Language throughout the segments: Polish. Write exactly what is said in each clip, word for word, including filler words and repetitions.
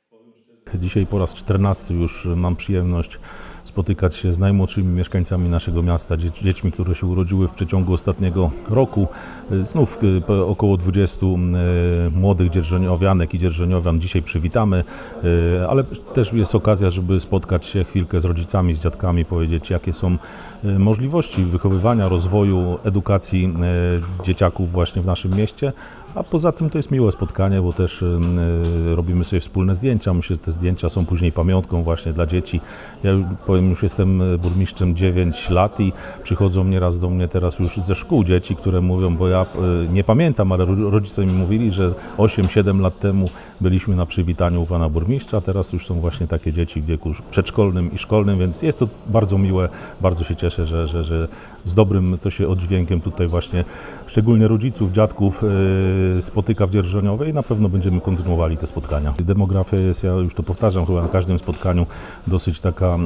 Dzisiaj po raz czternasty już mam przyjemność spotykać się z najmłodszymi mieszkańcami naszego miasta, dziećmi, które się urodziły w przeciągu ostatniego roku. Znów około dwudziestu młodych dzierżoniowianek i dzierżoniowian dzisiaj przywitamy, ale też jest okazja, żeby spotkać się chwilkę z rodzicami, z dziadkami, powiedzieć, jakie są możliwości wychowywania, rozwoju, edukacji dzieciaków właśnie w naszym mieście. A poza tym to jest miłe spotkanie, bo też robimy sobie wspólne zdjęcia. Myślę, że te zdjęcia są później pamiątką właśnie dla dzieci. Ja powiem, już jestem burmistrzem dziewięć lat i przychodzą nieraz do mnie teraz już ze szkół dzieci, które mówią, bo ja nie pamiętam, ale rodzice mi mówili, że osiem siedem lat temu byliśmy na przywitaniu u pana burmistrza, a teraz już są właśnie takie dzieci w wieku przedszkolnym i szkolnym, więc jest to bardzo miłe, bardzo się cieszę, że, że, że z dobrym to się oddźwiękiem tutaj właśnie szczególnie rodziców, dziadków spotyka w Dzierżoniowie i na pewno będziemy kontynuowali te spotkania. Demografia jest, ja już to powtarzam chyba na każdym spotkaniu, dosyć taka e,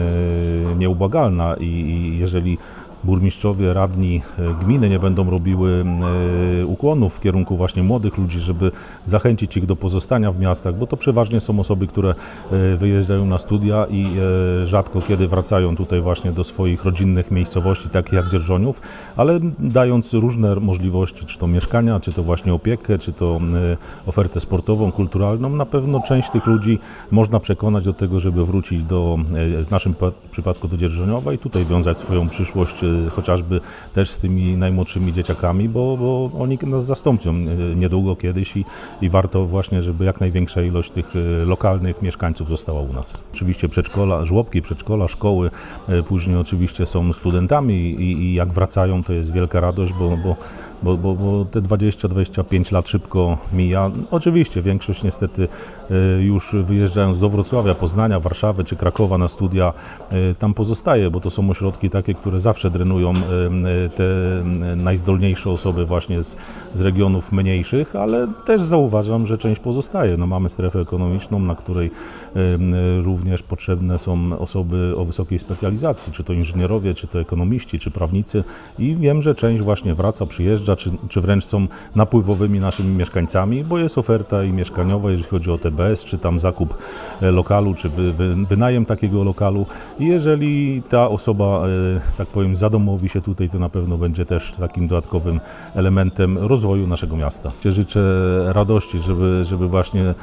nieubłagalna i, i jeżeli burmistrzowie, radni gminy nie będą robiły ukłonów w kierunku właśnie młodych ludzi, żeby zachęcić ich do pozostania w miastach, bo to przeważnie są osoby, które wyjeżdżają na studia i rzadko kiedy wracają tutaj właśnie do swoich rodzinnych miejscowości, takich jak Dzierżoniów, ale dając różne możliwości, czy to mieszkania, czy to właśnie opiekę, czy to ofertę sportową, kulturalną, na pewno część tych ludzi można przekonać do tego, żeby wrócić do, w naszym przypadku do Dzierżoniowa i tutaj wiązać swoją przyszłość chociażby też z tymi najmłodszymi dzieciakami, bo, bo oni nas zastąpią niedługo kiedyś i, i warto właśnie, żeby jak największa ilość tych lokalnych mieszkańców została u nas. Oczywiście przedszkola, żłobki, przedszkola, szkoły, później oczywiście są studentami i, i jak wracają, to jest wielka radość, bo, bo, bo, bo, bo te dwadzieścia dwadzieścia pięć lat szybko mija. Oczywiście większość niestety już wyjeżdżając do Wrocławia, Poznania, Warszawy czy Krakowa na studia tam pozostaje, bo to są ośrodki takie, które zawsze drenują te najzdolniejsze osoby właśnie z, z regionów mniejszych, ale też zauważam, że część pozostaje. No, mamy strefę ekonomiczną, na której również potrzebne są osoby o wysokiej specjalizacji, czy to inżynierowie, czy to ekonomiści, czy prawnicy i wiem, że część właśnie wraca, przyjeżdża, czy, czy wręcz są napływowymi naszymi mieszkańcami, bo jest oferta i mieszkaniowa, jeżeli chodzi o T B S, czy tam zakup lokalu, czy wy, wy, wynajem takiego lokalu i jeżeli ta osoba, tak powiem, zadomowi się tutaj, to na pewno będzie też takim dodatkowym elementem rozwoju naszego miasta. Życzę radości, żeby, żeby właśnie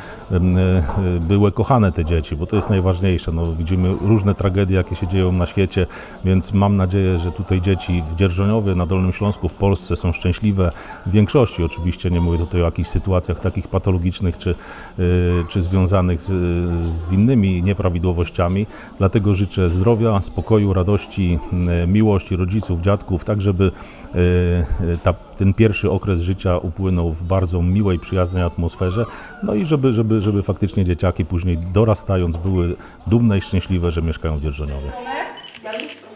były kochane te dzieci, bo to jest najważniejsze. No, widzimy różne tragedie, jakie się dzieją na świecie, więc mam nadzieję, że tutaj dzieci w Dzierżoniowie, na Dolnym Śląsku, w Polsce są szczęśliwe. W większości oczywiście, nie mówię tutaj o jakichś sytuacjach takich patologicznych, czy, czy związanych z, z innymi nieprawidłowościami. Dlatego życzę zdrowia, spokoju, radości, miłości rodziców, dziadków, tak żeby ta, ten pierwszy okres życia upłynął w bardzo miłej, przyjaznej atmosferze, no i żeby, żeby, żeby faktycznie dzieciaki później dorastając były dumne i szczęśliwe, że mieszkają w Dzierżoniowie.